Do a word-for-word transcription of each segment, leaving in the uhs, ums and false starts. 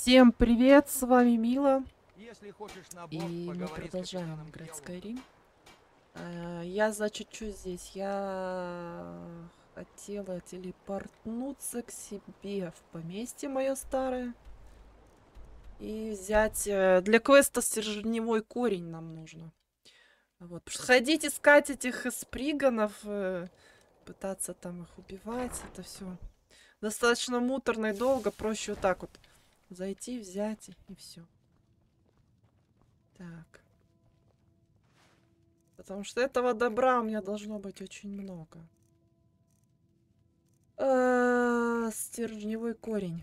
Всем привет, с вами Мила. Если хочешь набор, И мы продолжаем играть Skyrim. А, я, значит, что здесь? Я хотела телепортнуться к себе в поместье мое старое. И взять... э, Для квеста стержневой корень нам нужно. Вот. Потому что ходить искать этих сприганов, э, пытаться там их убивать, это все достаточно муторно и долго. Проще вот так вот зайти, взять и все. Так. Потому что этого добра у меня должно быть очень много. А, стержневой корень.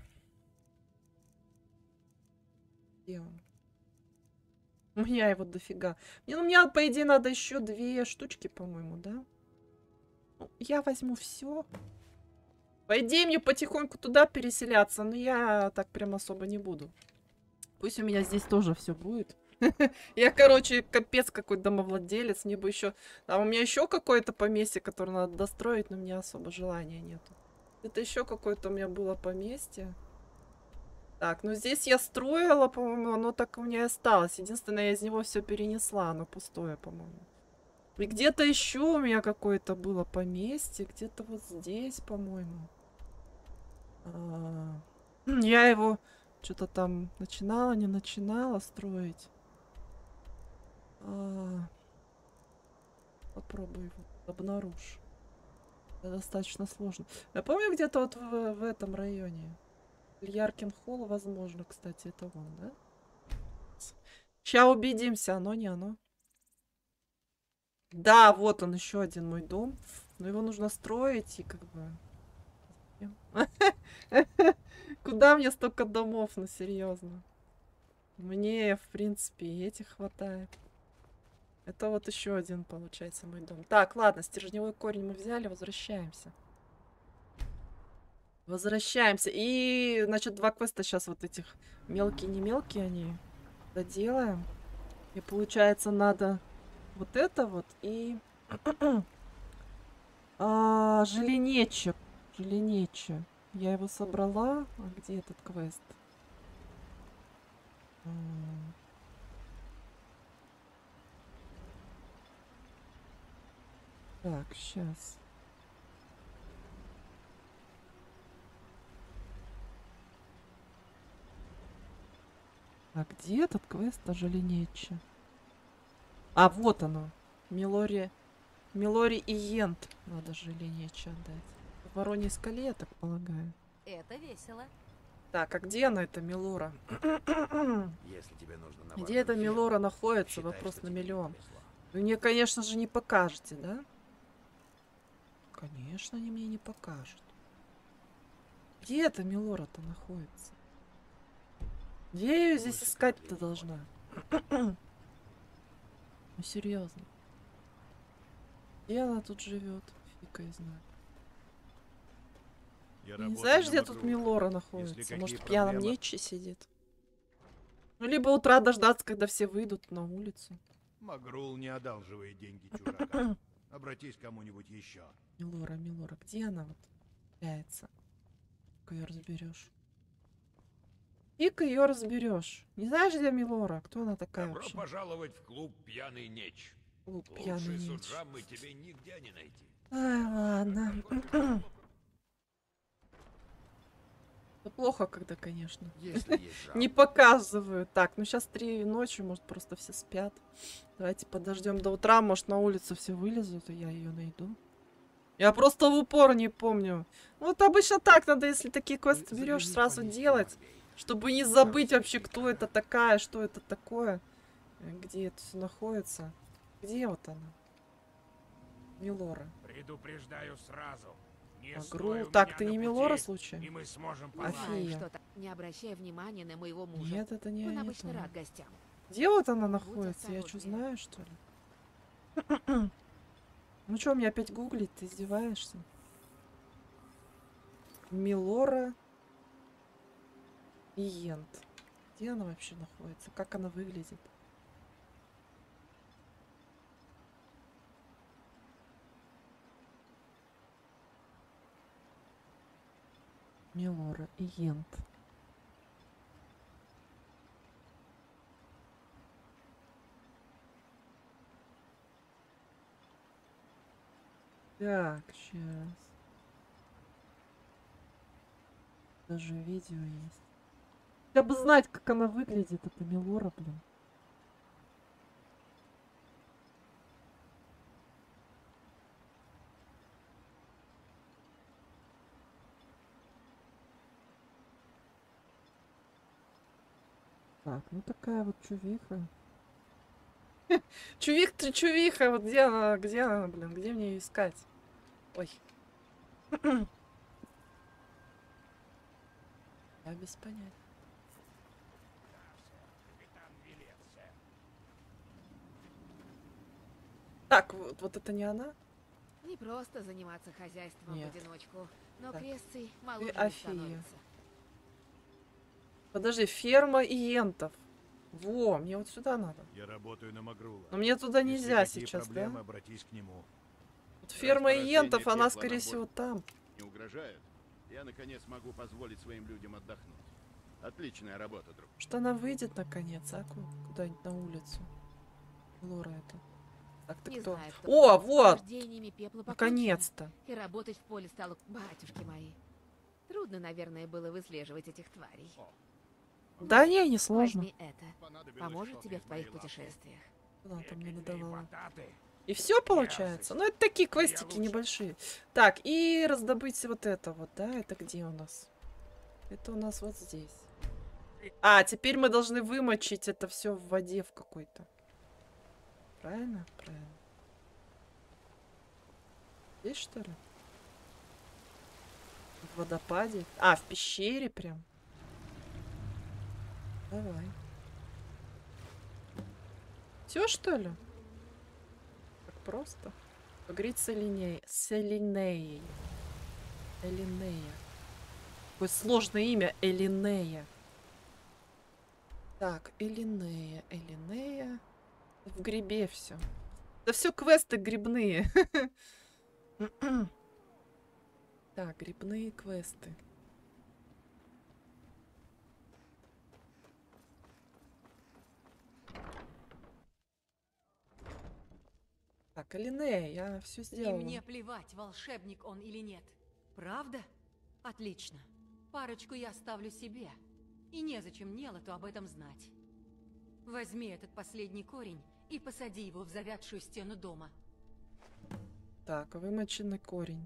Где он? У меня его дофига. Мне, ну, мне, по идее, надо еще две штучки, по-моему, да? Ну, я возьму все. По идее, мне потихоньку туда переселяться, но я так прям особо не буду. Пусть у меня здесь тоже все будет. Я, короче, капец какой домовладелец. Мне бы еще... А у меня еще какое-то поместье, которое надо достроить, но у меня особо желания нету. Это еще какое-то у меня было поместье. Так, ну здесь я строила, по-моему, оно так у меня и осталось. Единственное, я из него все перенесла, оно пустое, по-моему. И где-то еще у меня какое-то было поместье, где-то вот здесь, по-моему. А, Я его что-то там начинала, не начинала строить. А, Попробую его обнаружить. Это достаточно сложно. Я помню, где-то вот в, в этом районе. Яркин холл, возможно, кстати, это он, да? Сейчас убедимся, оно не оно. Да, вот он, еще один мой дом. Но его нужно строить и как бы... Куда мне столько домов, ну серьезно? Мне, в принципе, и этих хватает. Это вот еще один, получается, мой дом. Так, ладно, стержневой корень мы взяли, возвращаемся. Возвращаемся. И, значит, два квеста сейчас вот этих мелкие-не мелкие они доделаем. И, получается, надо вот это вот и... а, Желенече. Желенече. Я его собрала. А где этот квест? М. Так, сейчас. А где этот квест о Желенече? А, вот оно. Милори... Милори и Йент. Надо Желенече отдать. В Вороньей скале, я так полагаю. Это весело. Так, а где она, эта Милора? Если тебе нужно на Где эта Милора находится? Вопрос на миллион. Вы мне, конечно же, не покажете, да? Конечно, они мне не покажут. Где эта Милора-то находится? Где я ее здесь искать-то должна? Ну, серьезно. Где она тут живет? Фиг ее знает. Я Не знаешь, где работаю тут на Магрула. Милора Если находится? какие Может, в пьяном проблемы- нечи сидит? Ну, либо утра дождаться, когда все выйдут на улицу. Магрул не одалживает деньги чужакам. Обратись к кому-нибудь еще. Милора, Милора, где она вот является? Как ее разберешь? Фиг ее разберешь. Не знаешь, где Милора? Кто она такая Добро вообще? пожаловать в клуб «Пьяный Неч». Клуб пьяный Лучший нечь. суджа мы тебе нигде не найти. Ай, ладно. Это плохо, когда, конечно, Если есть не жалобы. показывают. Так, ну сейчас три ночи, может, просто все спят. Давайте подождем до утра, может, на улицу все вылезут, и я ее найду. Я просто в упор не помню. Вот обычно так надо, если такие квесты берешь, сразу делать, чтобы не забыть вообще, кто это такая, что это такое, где это все находится. Где вот она? Милора. Предупреждаю сразу. Не Магрул. Так, ты не Милора, случайно? И мы сможем Афия. Понимаю, что-то. Не обращай внимания на моего мужа. Нет, это не Он не обычно то. рад гостям. Где вот она находится? Я что, осторожнее. знаю, что ли? Ну что, мне опять гуглить? Ты издеваешься? Милора Иент. Где она вообще находится? Как она выглядит? Милора Иент. Так, сейчас. Даже видео есть. Хотя бы знать, как она выглядит, эта Мелора, блин. Так, ну такая вот чувиха. Чувик, ты чувиха, вот где она, где она, блин, где мне ее искать? Ой. Я без понятия. Так, вот, вот это не она? Не просто заниматься хозяйством Нет. в одиночку, но Так. крестцы моложе не Афия. становятся. Подожди, ферма иентов. Во, мне вот сюда надо. Я работаю на Магрула. Но мне туда Если нельзя какие сейчас, проблемы, да? обратись к нему. Вот ферма Расположение иентов, она, пепла скорее нам всего, больше там. не угрожает, я наконец могу позволить своим людям отдохнуть. Отличная работа, друг. Что она выйдет наконец, а? Ку- Куда-нибудь на улицу. Лора это. Так, ты Не кто? знаю, кто О, с вот! рождениями пепла покончено, Наконец-то. И работать в поле стало, батюшки мои. Трудно, наверное, было выслеживать этих тварей. Да не, не сложно. Возьми это. Понадобилось Поможет что-то тебе из в твоих моей лапы. путешествиях. Куда она там мне Пепельные надавала? бататы. И все получается? Ну, это такие квестики лучше. небольшие. Так, и раздобыть вот это вот, да? Это где у нас? Это у нас вот здесь. А, теперь мы должны вымочить это все в воде в какой-то. Правильно? Правильно. Здесь, что ли? В водопаде? А, в пещере прям. Давай. Все, что ли? Так просто. Поговорить с Элинеей. С Элинеей. Элинея. Какое сложное имя. Элинея. Так, Элинея. Элинея. В грибе все. Да все квесты грибные. Так, грибные квесты. Так, Элинея, я все И сделала. мне плевать, волшебник он или нет. Правда? Отлично. Парочку я оставлю себе. И незачем Нелоту об этом знать. Возьми этот последний корень и посади его в завядшую стену дома. Так, вымоченный корень.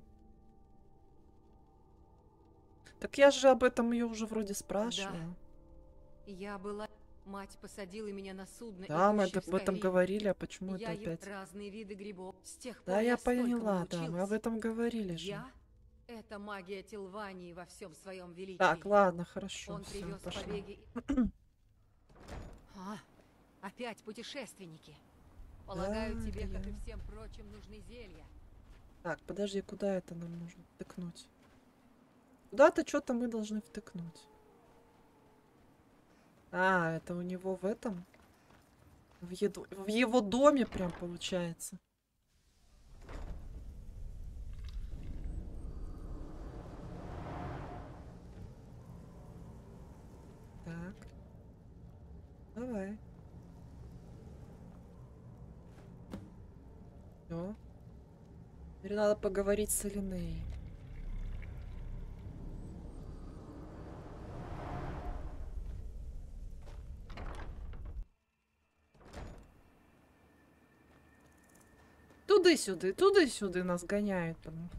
Так я же об этом ее уже вроде спрашивала. Я была... Мать посадила меня на судно, Да, мы идущее это- в об этом Скайрим. говорили, а почему Я это ем опять? разные виды грибов. С тех Да, пор я столькому поняла, да, мы об научилась. этом говорили же. Я — это магия Тилвании во всем своем величии. Так, ладно, хорошо, Он все, привез пошли. побеги... А, опять путешественники. Полагаю, Да, тебе, это как я. и всем прочим, нужны зелья. Так, подожди, куда это нам нужно втыкнуть? Куда-то что-то мы должны втыкнуть. А, это у него в этом? В, еду... в его доме прям получается. Так. Давай. Всё. Теперь надо поговорить с Элинеей. Туды-сюды, туды-сюды нас гоняют. потом.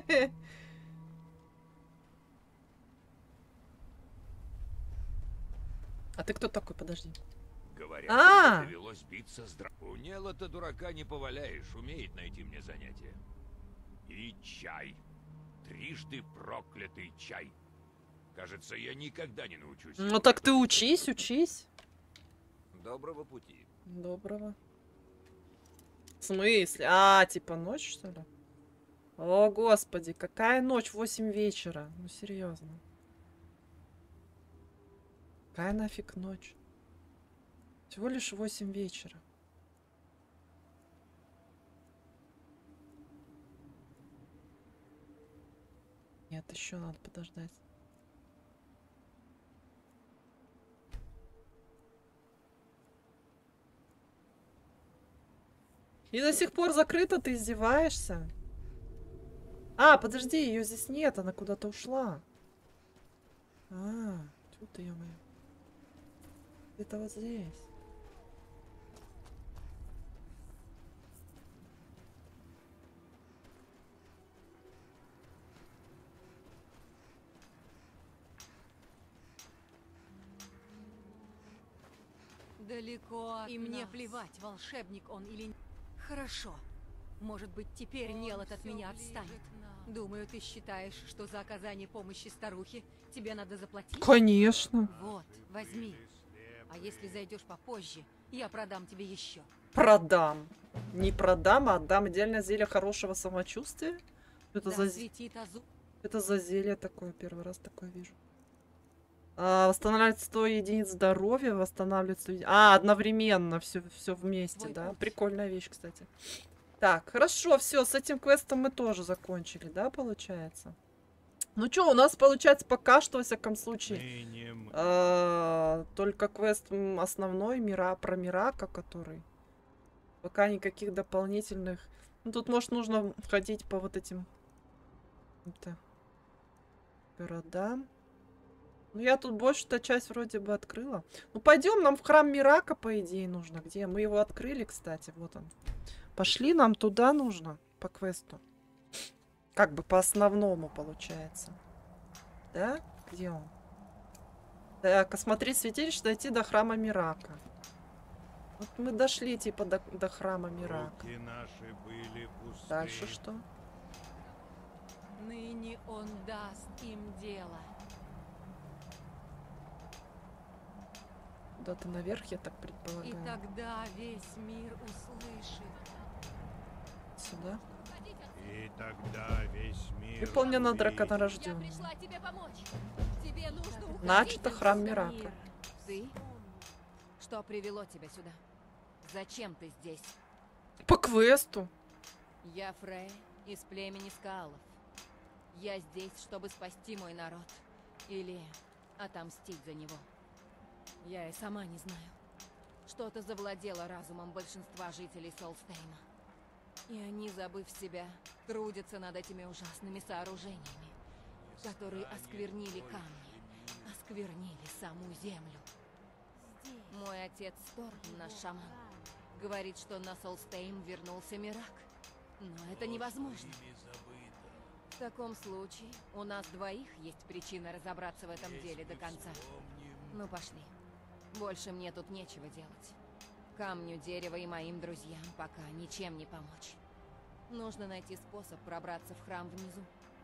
А ты кто такой? Подожди. Говорят, А! тебе довелось биться с дра... У Нелота дурака не поваляешь, умеет найти мне занятие. И чай. Трижды проклятый чай. Кажется, я никогда не научусь. Ну его так ты готовить. учись, учись. Доброго пути. Доброго. В смысле? А, типа ночь, что ли? О, господи, какая ночь? восемь вечера. Ну, серьезно. Какая нафиг ночь? Всего лишь восемь вечера. Нет, еще надо подождать. И до сих пор закрыто, ты издеваешься? А, подожди, ее здесь нет, она куда-то ушла. А, тут ее моя. Это вот здесь. Далеко от И И мне мне нас. плевать, волшебник он или нет. Хорошо. Может быть, теперь Нелот от меня отстанет. Думаю, ты считаешь, что за оказание помощи старухе тебе надо заплатить? Конечно. Вот, возьми. А если зайдешь попозже, я продам тебе еще. Продам. Не продам, а отдам отдельное зелье хорошего самочувствия. Это, Да за... светит азу. Это за зелье такое, первый раз такое вижу. А, восстанавливает сто единиц здоровья, восстанавливает сто еди- А, одновременно, все, все вместе, Твой да? путь. Прикольная вещь, кстати. Так, хорошо, все, с этим квестом мы тоже закончили, да, получается? Ну что, у нас получается пока что, во всяком случае, Ныне мы- а, только квест м, основной, мира, про Мирака, который... Пока никаких дополнительных... Ну, тут, может, нужно ходить по вот этим... Это... городам. Ну, я тут большую-то часть вроде бы открыла. Ну, пойдем, нам в храм Мирака, по идее, нужно. Где? Мы его открыли, кстати, вот он. Пошли, нам туда нужно, по квесту. Как бы по основному, получается. Да? Где он? Так, осмотреть святилище, дойти до храма Мирака. Вот мы дошли, типа, до, до храма Мирака. Руки наши были пусты. Дальше что? Ныне он даст им дело. Куда-то наверх, я так И предполагаю. тогда весь мир услышит. Сюда. И тогда весь мир... Выполнено увидит. драконорожденный. тебе помочь. Тебе нужно уходить. Начато храм отсюда. Мирака. Ты? Что привело тебя сюда? Зачем ты здесь? По квесту. Я Фрей из племени Скаалов. Я здесь, чтобы спасти мой народ. Или отомстить за него. Я и сама не знаю. Что-то завладело разумом большинства жителей Солстейма. И они, забыв себя, трудятся над этими ужасными сооружениями, которые осквернили камни, осквернили саму землю. Мой отец Сторм, наш шаман, говорит, что на Солстейм вернулся Мирак. Но это невозможно. В таком случае у нас двоих есть причина разобраться в этом деле до конца. Ну пошли. Больше мне тут нечего делать. Камню, дерево и моим друзьям пока ничем не помочь. Нужно найти способ пробраться в храм внизу.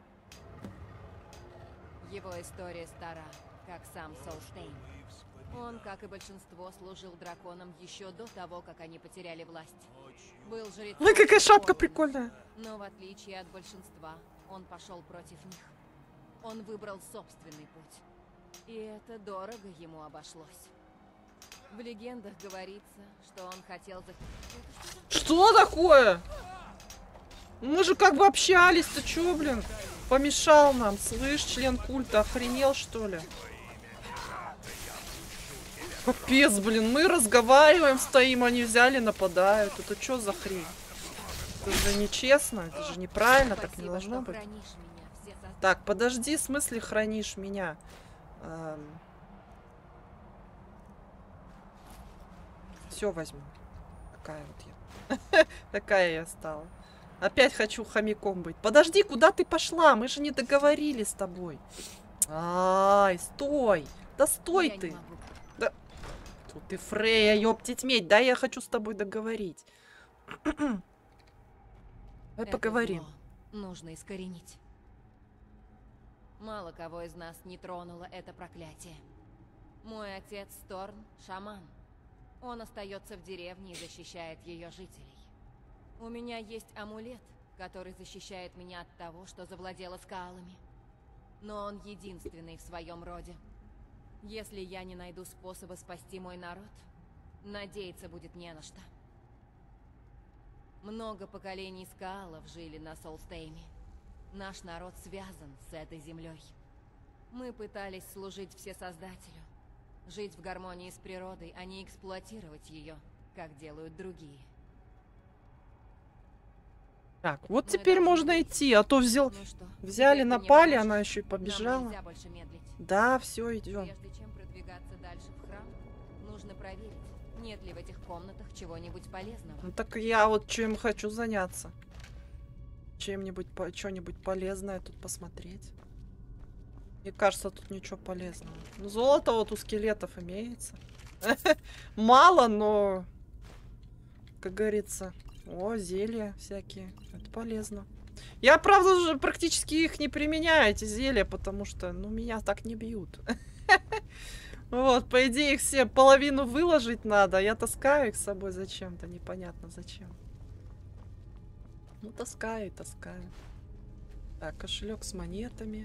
Его история стара, как сам Солстейм. Он, как и большинство, служил драконам еще до того, как они потеряли власть. Был жрецом. Ой, какая шапка Хорна, прикольная. но в отличие от большинства, он пошел против них. Он выбрал собственный путь. И это дорого ему обошлось. В легендах говорится, что он хотел за... Что такое? Мы же как бы общались, ты чё, блин? Помешал нам, слышь, член культа, охренел, что ли? Капец, блин, мы разговариваем, стоим, они взяли, нападают. Это чё за хрень? Это же нечестно, это же неправильно, так не Спасибо, должно что быть. хранишь меня, все создатели. Так, подожди, в смысле хранишь меня? Все возьму. Такая вот я. Такая я стала. Опять хочу хомяком быть. Подожди, куда ты пошла? Мы же не договорились с тобой. Ай, стой. Да стой Я не ты. могу. Тут ты, Фрея, ёптить медь. Да, я хочу с тобой договорить. Давай Это поговорим. зло нужно искоренить. Мало кого из нас не тронуло это проклятие. Мой отец Торн — шаман. Он остается в деревне и защищает ее жителей. У меня есть амулет, который защищает меня от того, что завладело скалами. Но он единственный в своем роде. Если я не найду способа спасти мой народ, надеяться будет не на что. Много поколений скаалов жили на Солстейме. Наш народ связан с этой землей. Мы пытались служить Всесоздателю, жить в гармонии с природой, а не эксплуатировать ее, как делают другие. Так, вот Мы теперь должны можно идти, а то взял... Ну что, взяли, теперь ты напали, понимаешь, она еще и нам побежала. нельзя больше медлить. Да, все, идем. Прежде чем продвигаться дальше в храм, нужно проверить, нет ли в этих комнатах чего-нибудь полезного. Ну так я вот чем хочу заняться. Чем-нибудь, по... что-нибудь полезное тут посмотреть. Мне кажется, тут ничего полезного. Ну, золото вот у скелетов имеется. Мало, но, как говорится, о, зелья всякие. Это полезно. Я, правда, уже практически их не применяю, эти зелья, потому что, ну, меня так не бьют. Вот, по идее, их все половину выложить надо. Я таскаю их с собой зачем-то, непонятно зачем. Ну, таскаю и таскаю. Так, кошелек с монетами.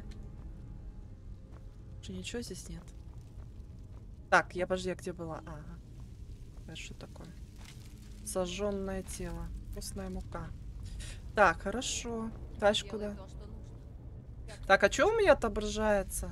Что, ничего здесь нет? Так, я, подожди, а где была? Ага. Это что такое? Сожженное тело. Вкусная мука. Так, хорошо. Дальше Делай куда? то, что нужно. Так, а что у меня отображается?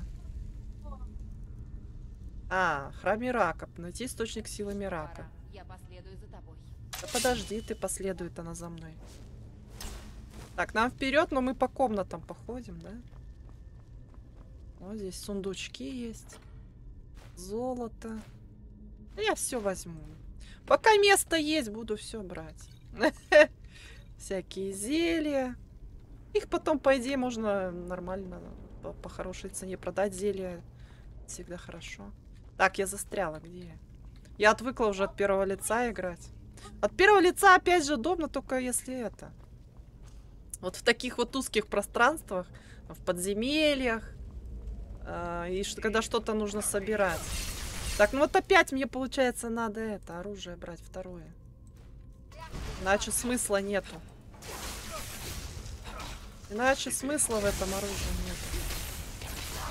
А, храм Мирака. Найти источник силы Мирака. Пора. Я последую за тобой. Да подожди, ты последует она за мной. Так, нам вперед, но мы по комнатам походим, да? Вот здесь сундучки есть. Золото. Да я все возьму. Пока место есть, буду все брать. Всякие зелья. Их потом, по идее, можно нормально по, по хорошей цене продать. Зелья всегда хорошо. Так, я застряла. Где я? Я отвыкла уже от первого лица играть. От первого лица, опять же, удобно, только если это. Вот в таких вот узких пространствах, в подземельях. Э, и что, когда что-то нужно собирать. Так, ну вот опять мне, получается, надо это, оружие брать второе. Иначе смысла нету. Иначе смысла в этом оружии нет.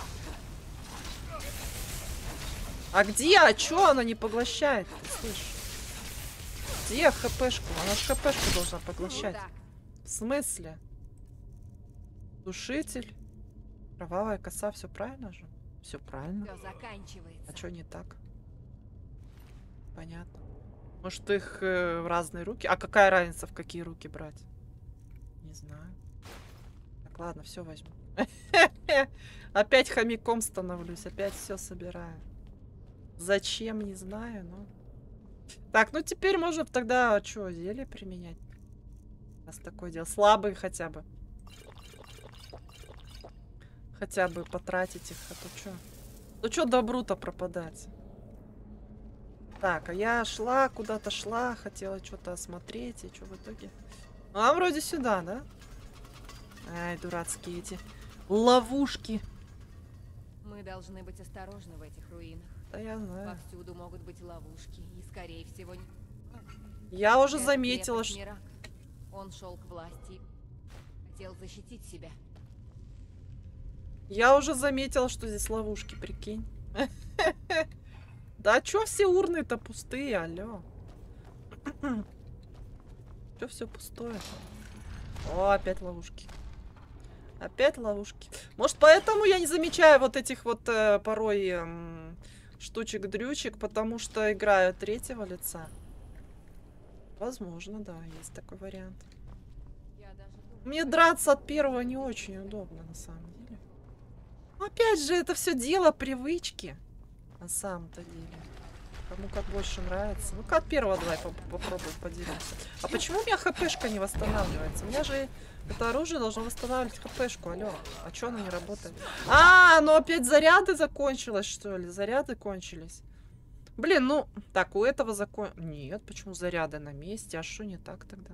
А где? А чё она не поглощает? Ты слышишь? Где хпшку? Она же хпшку должна поглощать. В смысле? Душитель. Кровавая коса. Все правильно же? Все правильно. Все заканчивается. А чё не так? Понятно. Может, их э, в разные руки? А какая разница, в какие руки брать? Не знаю. Так, ладно, все возьму. Опять хомяком становлюсь, опять все собираю. Зачем, не знаю, но... Так, ну теперь можно тогда, что, зелье применять? Раз такое дело. Слабые хотя бы. Хотя бы потратить их, а то что? Ну что добру-то пропадать? Так, а я шла, куда-то шла, хотела что-то осмотреть, и что в итоге? А, вроде сюда, да? Ай, дурацкие эти ловушки. Мы должны быть осторожны в этих руинах. Да я знаю. Повсюду могут быть ловушки, и, скорее всего... Я уже Это заметила, крепость что... Мирака. Он шел к власти, хотел защитить себя. Я уже заметила, что здесь ловушки, прикинь. Да чё все урны-то пустые, алло? Чё все пустое? О, опять ловушки. Опять ловушки. Может, поэтому я не замечаю вот этих вот э, порой э, штучек-дрючек, потому что играю третьего лица. Возможно, да, есть такой вариант. Я даже думаю, Мне драться от первого не очень удобно, на самом деле. Но опять же, это все дело привычки. На самом-то деле. Кому как больше нравится. Ну-ка, от первого давай поп попробуем поделимся. А почему у меня хпшка не восстанавливается? У меня же это оружие должно восстанавливать хпшку. Алло, а чё оно не работает? А, ну опять заряды закончилось, что ли? Заряды кончились. Блин, ну... Так, у этого закон... Нет, почему заряды на месте? А что не так тогда?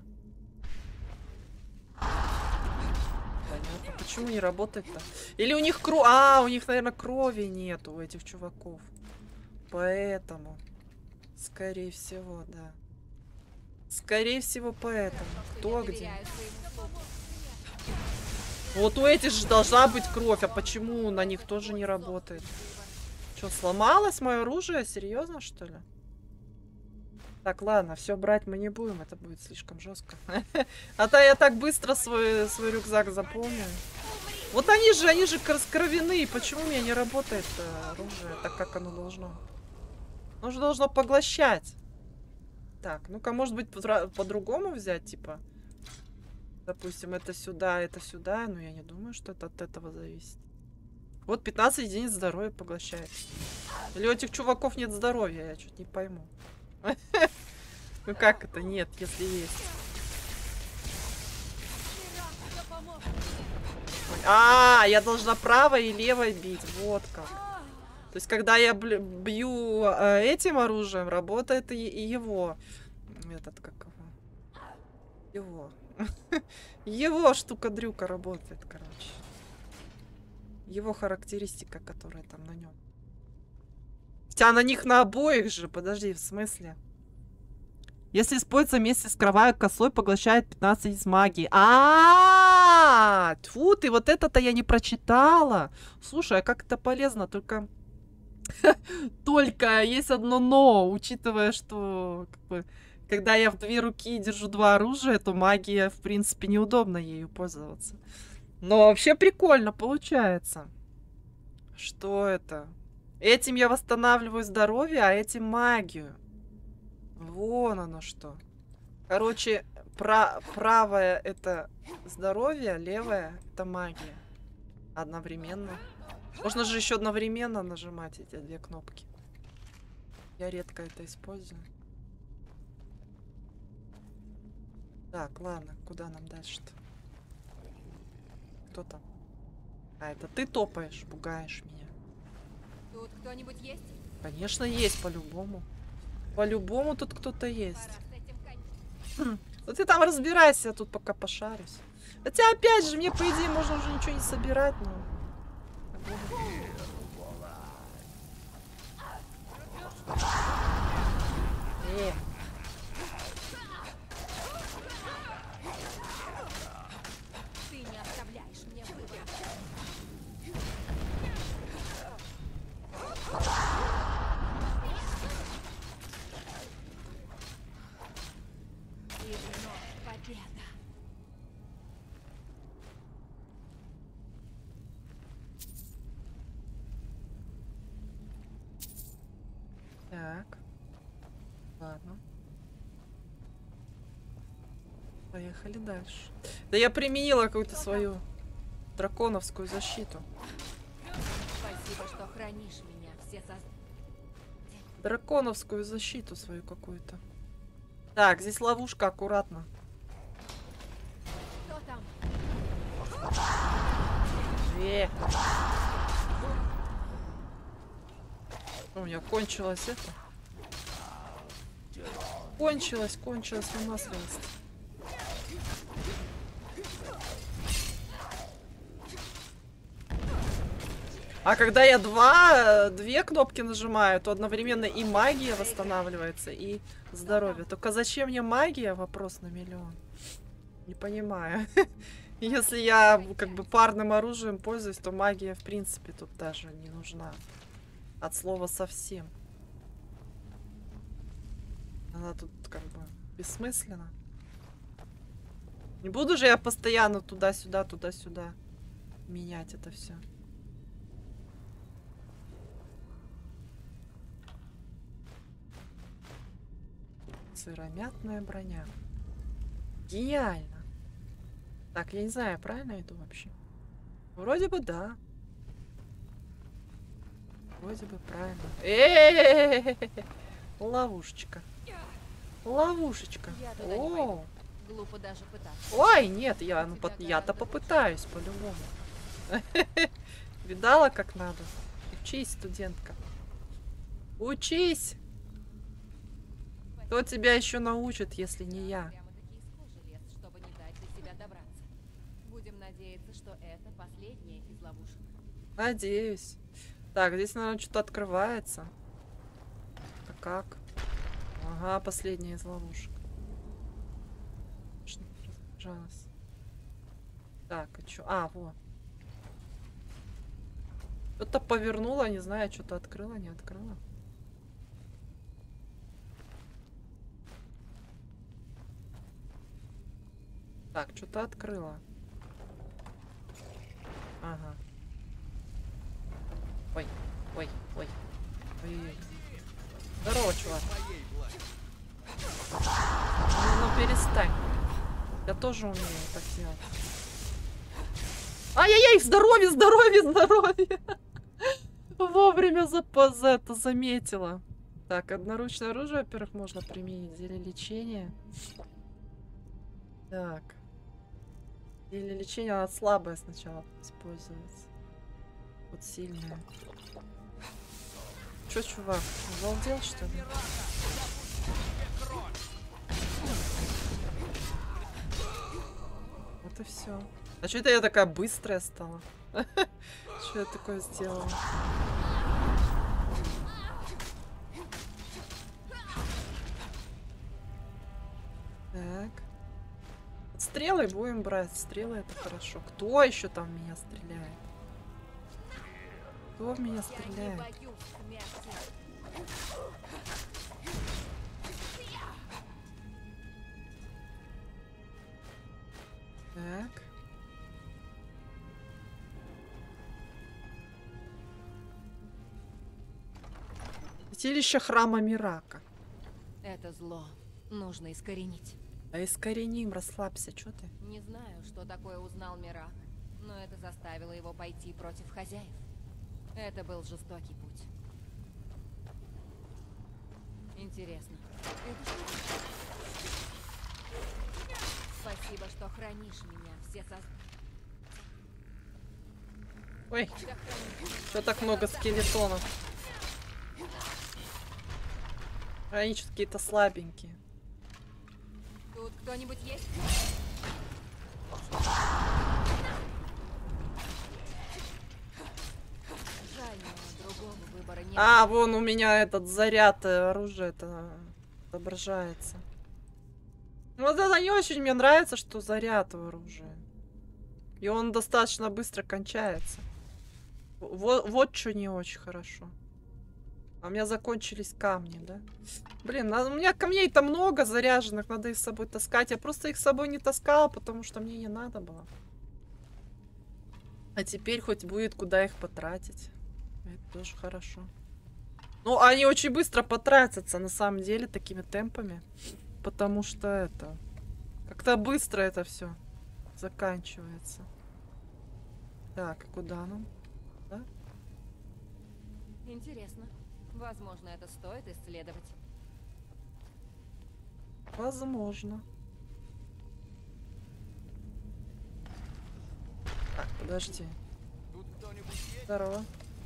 Понятно. Почему не работает-то? Или у них кровь... А, у них, наверное, крови нету, у этих чуваков. Поэтому. Скорее всего, да. Скорее всего, поэтому. Кто где? доверяю своему слугу. Вот у этих же должна быть кровь. А почему на них тоже не работает? Что, сломалось мое оружие? Серьезно, что ли? Так, ладно, все брать мы не будем. Это будет слишком жестко. А то я так быстро свой, свой рюкзак заполню. Вот они же, они же кровяные. Почему у меня не работает оружие так, как оно должно? Оно же должно поглощать. Так, ну-ка, может быть, по-другому взять, типа. Допустим, это сюда, это сюда. Но я не думаю, что это от этого зависит. Вот пятнадцать единиц здоровья поглощает. Или у этих чуваков нет здоровья, я чуть не пойму. Ну как это нет, если есть? А, я должна правой и левой бить. Вот как. То есть, когда я бью э, этим оружием, работает и, и его. Этот, как его? Его. Его штука-дрюка работает, короче. Его характеристика, которая там на нем. Хотя на них на обоих же. Подожди, в смысле? Если используется вместе с кровавой косой, поглощает пятнадцать из магии. А, тьфу ты, вот это-то я не прочитала. Слушай, а как это полезно? Только, только есть одно но, учитывая, что как бы, когда я в две руки держу два оружия, то магия, в принципе, неудобно ею пользоваться. Но вообще прикольно получается. Что это? Этим я восстанавливаю здоровье, а этим магию. Вон оно что. Короче, пра правая это здоровье, левая это магия. Одновременно. Можно же еще одновременно нажимать эти две кнопки. Я редко это использую. Так, ладно, куда нам дальше-то? Кто там? А, это ты топаешь, пугаешь меня. Тут кто-нибудь есть? Конечно, есть, по-любому. По-любому тут кто-то есть. Хм. Ну ты там разбирайся, я тут пока пошарюсь. Хотя, опять же, мне, по идее, можно уже ничего не собирать, но... Э. Ты не оставляешь мне выбора. И вновь победа. Так. Ладно. Поехали дальше. Да я применила какую-то свою драконовскую защиту. Спасибо, что хранишь меня, все соз... Драконовскую защиту свою какую-то. Так, здесь ловушка, аккуратно. Кто там? Э. У меня кончилось это. Кончилось, кончилось выносливость. А когда я два, две кнопки нажимаю, то одновременно и магия восстанавливается, и здоровье. Только зачем мне магия? Вопрос на миллион. Не понимаю. Если я как бы парным оружием пользуюсь, то магия в принципе тут даже не нужна. От слова совсем. Она тут как бы бессмысленно. Не буду же я постоянно туда-сюда, туда-сюда менять это все. Сыромятная броня. Гениально. Так, я не знаю, я правильно иду вообще? Вроде бы да. Вроде бы правильно. Э-э-э-э-э-э-э! Ловушечка. Ловушечка. Я туда не О, пойду. Глупо даже пытаться. ой, нет, я, ну, под- я-то попытаюсь по-любому. Видала, как надо? Учись, студентка. Учись! Кто тебя еще научит, если не я? Прямо-таки из кожи лез, чтобы не дать до себя добраться. Будем надеяться, что это последняя из ловушек. Надеюсь. Так, здесь, наверное, что-то открывается. А как? Ага, последняя из ловушек. Что разбежалась? Так, а что? А, вот. Что-то повернула, не знаю, что-то открыла, не открыла. Так, что-то открыла. Ага. Ой, ой, ой. Ой-ой-ой. Здорово, чувак. Ну, ну перестань. Я тоже умею так делать. Ай-яй-яй, здоровье, здоровье, здоровье. Вовремя запоз это заметила. Так, одноручное оружие, во-первых, можно применить. Зелье лечения. Так. Зелье лечения, она слабая сначала используется. Вот сильная. Чё, чувак, обалдел, что ли? Вот и все. А что это я такая быстрая стала? Что я такое сделала? Так. Стрелы будем брать. Стрелы это хорошо. Кто еще там в меня стреляет? Кто в меня стреляет? Так. Святилище храма Мирака. Это зло нужно искоренить. А искореним, расслабься, что ты? Не знаю, что такое узнал Мирак, но это заставило его пойти против хозяев. Это был жестокий путь. Интересно. Это что? Спасибо, что хранишь меня, все соз... Ой, что так много скелетонов? Они что-то какие-то слабенькие. Тут кто-нибудь есть? Жаль, но другого выбора нет. А, вон у меня этот заряд оружия это отображается. Вот это не очень мне нравится, что заряд у оружия. И он достаточно быстро кончается. Вот, вот что не очень хорошо. А у меня закончились камни, да? Блин, надо, у меня камней-то много заряженных, надо их с собой таскать. Я просто их с собой не таскала, потому что мне не надо было. А теперь хоть будет куда их потратить. Это тоже хорошо. Ну, они очень быстро потратятся, на самом деле, такими темпами. Потому что это... Как-то быстро это все заканчивается. Так, куда нам? Да? Интересно. Возможно, это стоит исследовать. Возможно. Так, подожди. Здорово.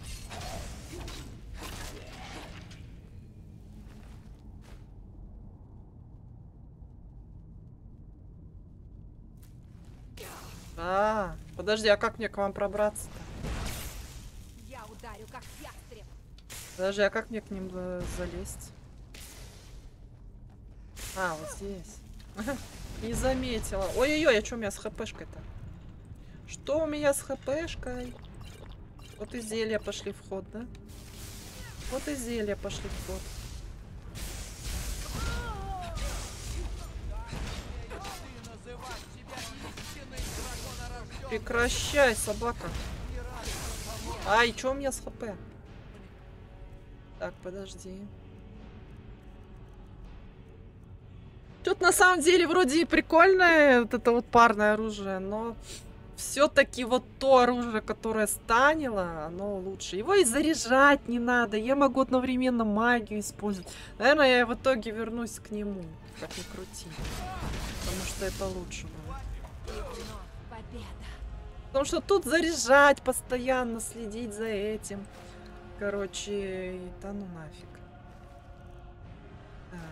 А, подожди, а как мне к вам пробраться-то? Я ударю, как ястреб. Подожди, а как мне к ним э, залезть? А, вот здесь. Не заметила. Ой-ой-ой, а что у меня с хпшкой-то? Что у меня с хпшкой? Вот и зелья пошли в ход, да? Вот и зелья пошли в ход. Прекращай, собака. Ай, что у меня с хп? Так, подожди. Тут на самом деле вроде и прикольное вот это вот парное оружие, но все-таки вот то оружие, которое станило, оно лучше. Его и заряжать не надо. Я могу одновременно магию использовать. Наверное, я в итоге вернусь к нему, как ни крути. Потому что это лучше будет. Победа. Потому что тут заряжать постоянно, следить за этим. Короче, да ну нафиг. Так.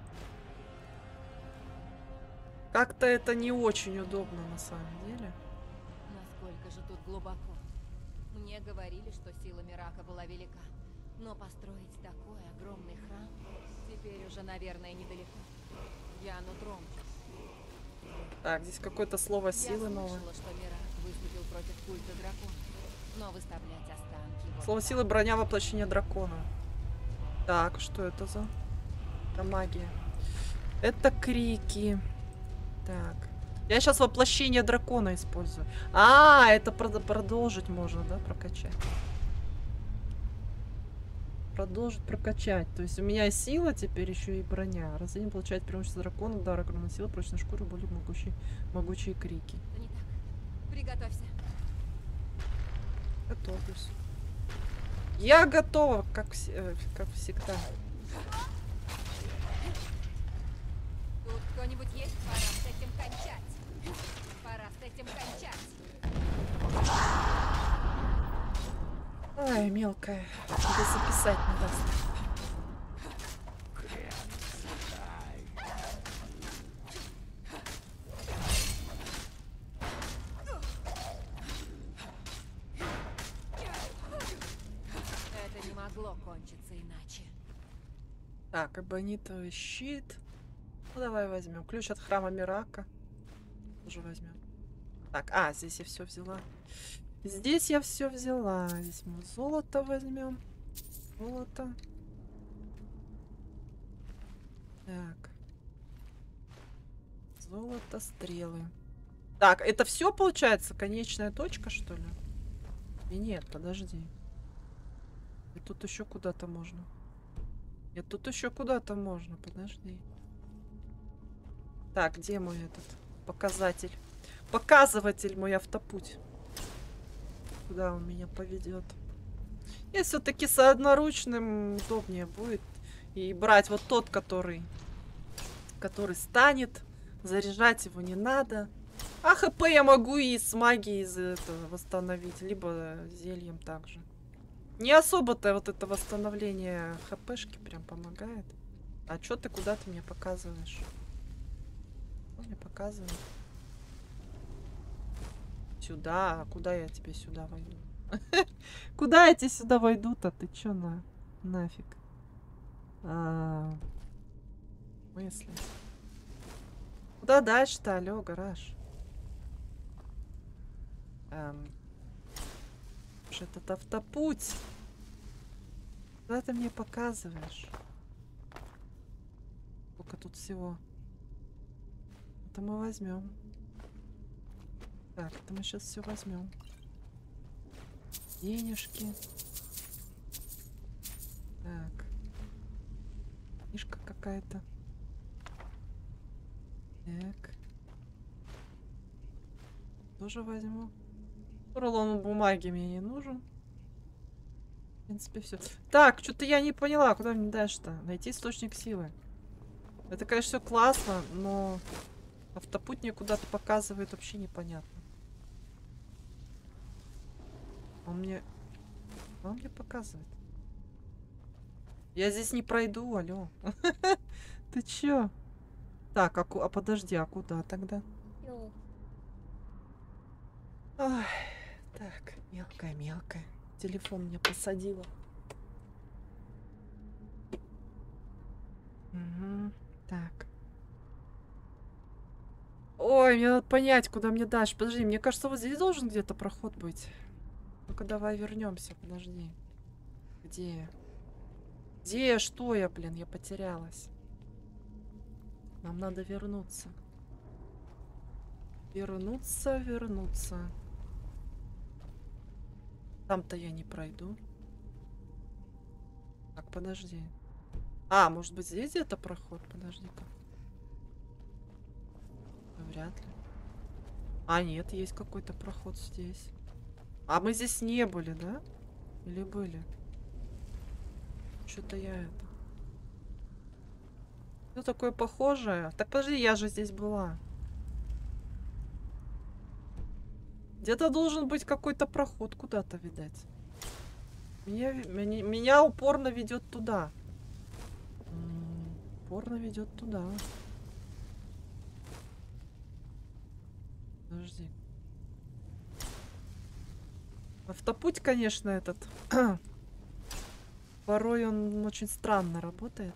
Как-то это не очень удобно на самом деле. Насколько же тут глубоко. Мне говорили, что сила Мирака была велика. Но построить такой огромный храм теперь уже, наверное, недалеко. Я нутром чувствую. Так, здесь какое-то слово силы Я новое. слышала, что Мирак выступил против культа дракона. Но выставлять останки... вот Слово силы — броня воплощения дракона. Так, что это за... Это магия. Это крики. Так. Я сейчас воплощение дракона использую. А, это прод- продолжить можно, да, прокачать. Продолжить прокачать. То есть у меня сила теперь еще и броня. Разве получает преимущество дракона, удар, огромная сила, прочная шкура, более могучие, могучие крики. Это не так. Приготовься. Готовлюсь. Я готова, как, вс- э, как всегда. Тут кто-нибудь есть? Пора с этим кончать. Пора с этим кончать. Ай, мелкая. Тебе записать не даст. Это не могло кончиться иначе. Так, эбонитовый щит. Ну, давай возьмем. Ключ от храма Мирака. Тоже возьмем. Так, а, здесь я все взяла. Здесь я все взяла. Здесь мы золото возьмем. Золото. Так. Золото, стрелы. Так, это все получается? Конечная точка, что ли? И нет, подожди. И тут еще куда-то можно. И тут еще куда-то можно, подожди. Так, где мой этот показатель? Показыватель, мой автопуть. Куда он меня поведет? И все-таки с одноручным удобнее будет. И брать вот тот, который, который станет. Заряжать его не надо. А ХП я могу и с магией из этого восстановить, либо зельем также. Не особо-то вот это восстановление ХПшки прям помогает. А чё ты, куда ты мне показываешь? Что мне показывает? Сюда. А куда я тебе сюда войду? Куда я тебе сюда войду-то? Ты чё на... нафиг? А... В смысле? Куда дальше-то? Алло, гараж. Эм... Что этот автопуть? Куда ты мне показываешь? Сколько тут всего? Это мы возьмем. Так, это мы сейчас все возьмем. Денежки. Так. Книжка какая-то. Так. Тоже возьму. Рулон бумаги мне не нужен. В принципе, все. Так, что-то я не поняла, куда мне дальше-то? Найти источник силы. Это, конечно, все классно, но автопуть мне куда-то показывает вообще непонятно. Он мне... Он мне показывает. Я здесь не пройду, алло. Ты чё? Так, а, ку... а подожди, а куда тогда? Ой, так, мелкая-мелкая. Телефон меня посадила. Угу, так. Ой, мне надо понять, куда мне дальше. Подожди, мне кажется, вот здесь должен где-то проход быть. Ну-ка, давай вернемся, подожди. Где я? Где я? Что я, блин? Я потерялась. Нам надо вернуться. Вернуться, вернуться. Там-то я не пройду. Так, подожди. А, может быть, здесь где-то проход? Подожди-ка. Вряд ли. А, нет, есть какой-то проход здесь. А мы здесь не были, да? Или были? Что-то я это... Что такое похожее? Так, подожди, я же здесь была. Где-то должен быть какой-то проход куда-то, видать. Меня, меня, меня упорно ведет туда. М-м, упорно ведет туда. Подожди. Автопуть, конечно, этот. Порой он очень странно работает.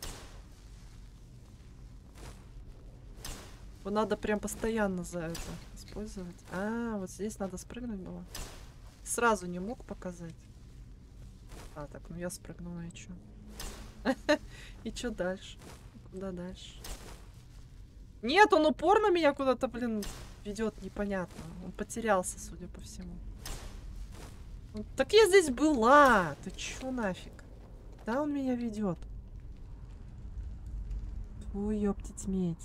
Его надо прям постоянно за это использовать. А, вот здесь надо спрыгнуть было. Сразу не мог показать. А, так, ну я спрыгнула, и чё? И чё дальше? Куда дальше? Нет, он упорно меня куда-то, блин, ведет непонятно. Он потерялся, судя по всему. Так я здесь была. Ты чё нафиг? Да, он меня ведет. Ой, ёптить медь.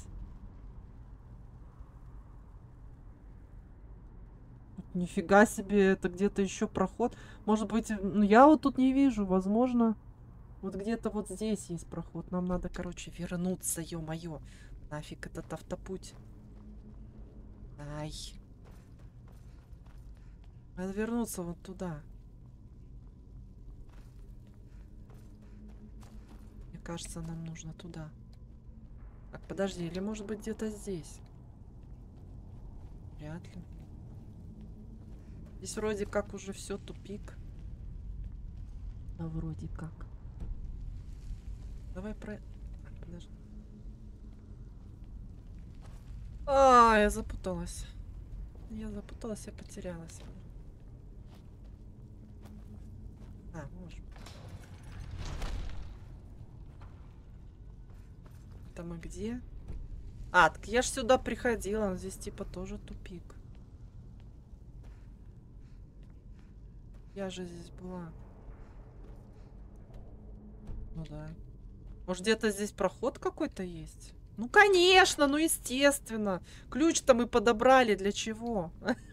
Нифига себе, это где-то еще проход. Может быть, ну я вот тут не вижу, возможно, вот где-то вот здесь есть проход. Нам надо, короче, вернуться, ё-моё. Нафиг этот автопуть. Ай. Надо вернуться вот туда. Мне кажется, нам нужно туда. Так, подожди, или может быть где-то здесь? Вряд ли. Здесь вроде как уже все тупик. Да вроде как. Давай про... Подожди. А, я запуталась. Я запуталась, я потерялась. А, может. Это мы где? А, так я ж сюда приходила, но здесь типа тоже тупик. Я же здесь была. Ну да. Может, где-то здесь проход какой-то есть? Ну, конечно, ну, естественно. Ключ-то мы подобрали для чего?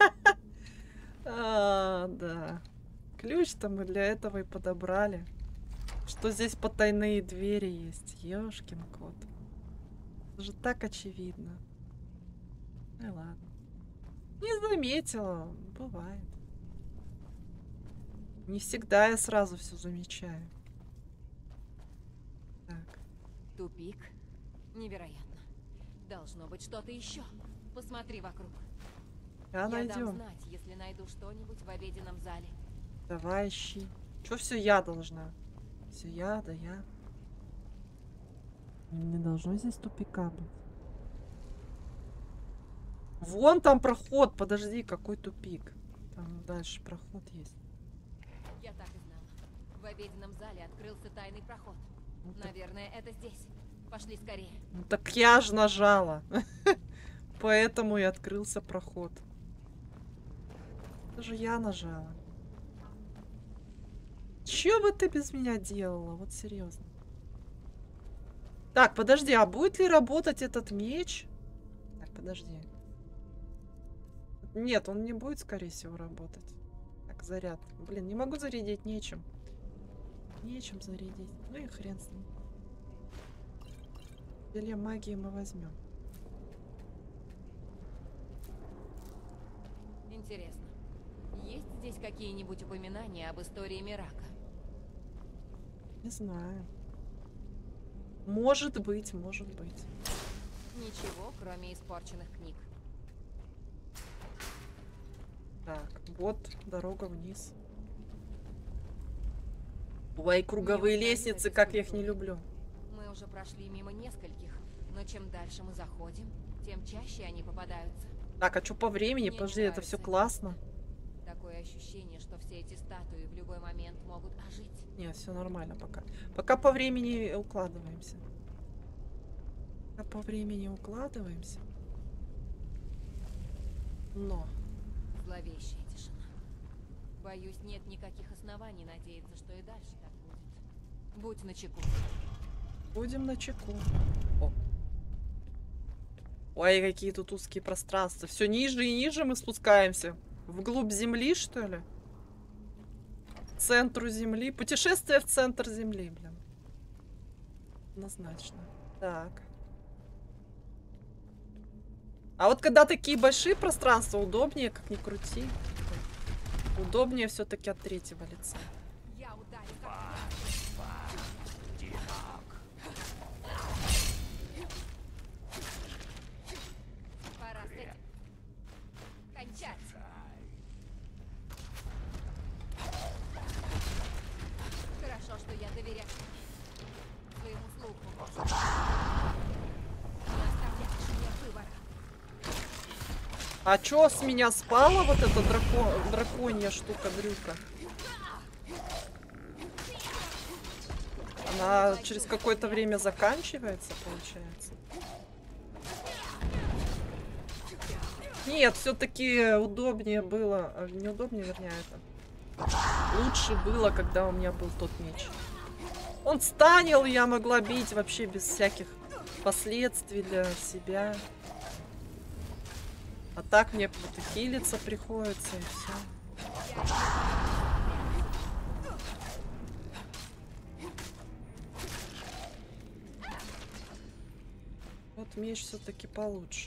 А, да. Ключ-то мы для этого и подобрали. Что здесь потайные двери есть. Ёшкин кот. Это же так очевидно. Ну ладно. Не заметила. Бывает. Не всегда я сразу все замечаю. Так. Тупик? Невероятно. Должно быть что-то еще. Посмотри вокруг. Я Я найдем. дам знать, если найду что-нибудь в обеденном зале. Давай ищи. Че все я должна? Все я, да я. Не должно здесь тупика быть. Вон там проход. Подожди, какой тупик? Там дальше проход есть. Я так и знала. В обеденном зале открылся тайный проход. Ну, так... Наверное, это здесь. Пошли скорее. Ну, так я же нажала. Поэтому и открылся проход. Это же я нажала. Че бы ты без меня делала? Вот серьезно. Так, подожди, а будет ли работать этот меч? Так, подожди. Нет, он не будет, скорее всего, работать. Так, заряд. Блин, не могу зарядить, нечем. Нечем зарядить. Ну и хрен с ним. Зелье магии мы возьмем. Интересно, есть здесь какие-нибудь упоминания об истории Мирака? Не знаю. Может быть, может быть. Ничего, кроме испорченных книг. Так, вот дорога вниз. Ой, круговые лестницы, как я их не люблю. Мы уже прошли мимо нескольких, но чем дальше мы заходим, тем чаще они попадаются. Так, а что по времени? Мне Подожди, не это все нравится классно. Такое ощущение, что все эти статуи в любой момент могут ожить. Нет, все нормально пока. Пока по времени укладываемся. Пока по времени укладываемся. Но. Зловещая тишина. Боюсь, нет никаких оснований надеяться, что и дальше так будет. Будь начеку. Будем начеку. О. Ой, какие тут узкие пространства. Все ниже и ниже мы спускаемся. Вглубь земли, что ли? К центру земли. Путешествие в центр земли, блин. Однозначно. Так. А вот когда такие большие пространства, удобнее, как ни крути. Удобнее все-таки от третьего лица. Я ударю. Пора с этим кончать. Хорошо, что я доверяю своему слуху. Не оставляешь мне выбора. А чё с меня спала вот эта драко... драконья штука-дрюка? Она через какое-то время заканчивается, получается? Нет, все-таки удобнее было... а, Неудобнее, вернее, это... Лучше было, когда у меня был тот меч. Он станил, я могла бить вообще без всяких последствий для себя. А так мне вот и хилиться приходится, и все. Вот меч все-таки получше.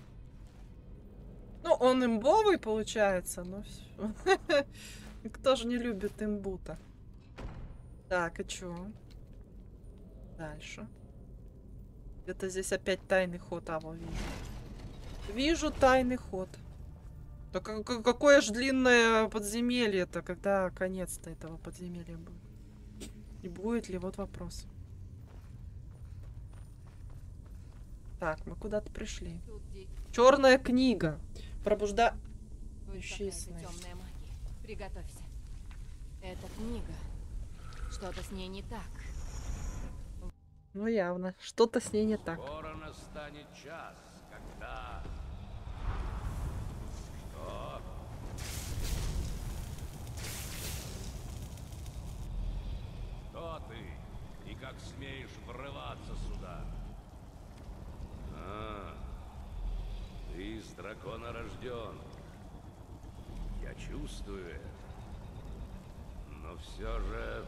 Ну, он имбовый получается, но все. Кто же не любит имбу-то? Так, и чё? Дальше. Где-то здесь опять тайный ход, а, вот вижу. Вижу тайный ход. Да какое же длинное подземелье-то, когда конец-то этого подземелья будет? И будет ли? Вот вопрос. Так, мы куда-то пришли. Черная книга. Пробуждающие сны. Темная магия. Приготовься. Эта книга. Что-то с ней не так. Ну явно, что-то с ней не так. Скоро настанет час, когда... Что? Кто ты? И как смеешь врываться сюда? А, ты из дракона рожден. Я чувствую это. Но все же...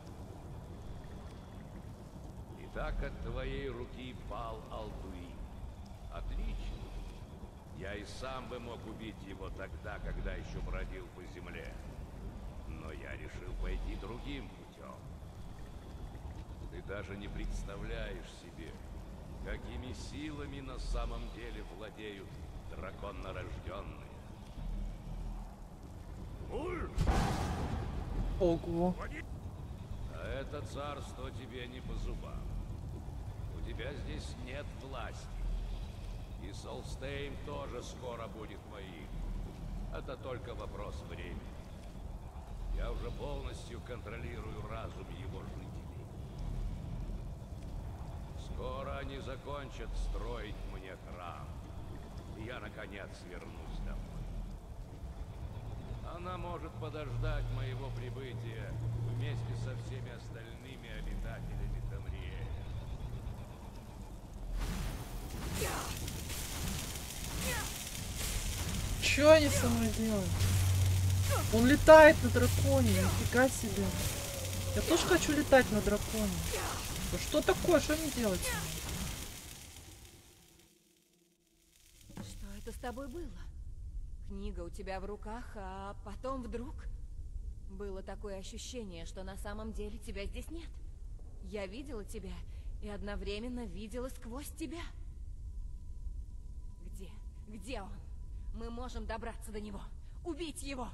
Так от твоей руки пал Алтуин. Отлично. Я и сам бы мог убить его тогда, когда еще бродил по земле. Но я решил пойти другим путем. Ты даже не представляешь себе, какими силами на самом деле владеют драконнорожденные. Ого. А это царство тебе не по зубам. У тебя здесь нет власти. И Солстейн тоже скоро будет моим. Это только вопрос времени. Я уже полностью контролирую разум его жителей. Скоро они закончат строить мне храм. И я, наконец, вернусь домой. Она может подождать моего прибытия вместе со всеми остальными обитателями Тамриэля. Чё они со мной делают? Он летает на драконе, нифига себе. Я тоже хочу летать на драконе. Ну что такое? Что они делают? Что это с тобой было? Книга у тебя в руках, а потом вдруг... Было такое ощущение, что на самом деле тебя здесь нет. Я видела тебя и одновременно видела сквозь тебя. Где? Где он? Мы можем добраться до него. Убить его!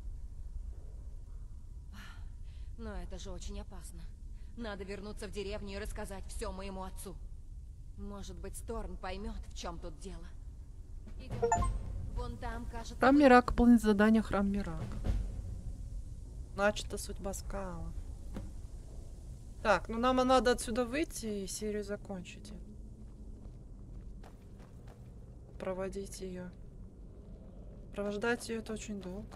Но это же очень опасно. Надо вернуться в деревню и рассказать все моему отцу. Может быть, Сторн поймет, в чем тут дело. Идем. Вон там, кажется... Храм Мирака, выполнить задание Храм Мирака. Начата судьба скала. Так, ну нам надо отсюда выйти и серию закончить. Проводить ее. Провождать ее это очень долго.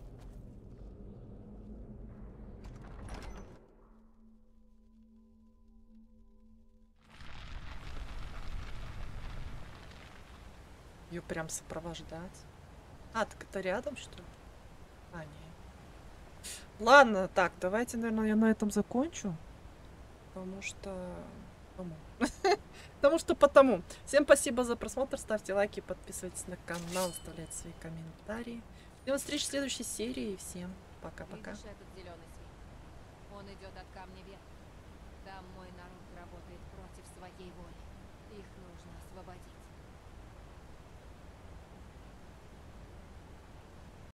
Ее прям сопровождать. А, так это рядом, что ли? А, нет. Ладно, так, давайте, наверное, я на этом закончу. Потому что... Потому. Потому что потому. Всем спасибо за просмотр. Ставьте лайки, подписывайтесь на канал, оставляйте свои комментарии. До встречи в следующей серии. И всем пока-пока. Видишь этот зеленый свет? Он идет от камня ветра. Там мой народ работает против своей воли. Их нужно освободить.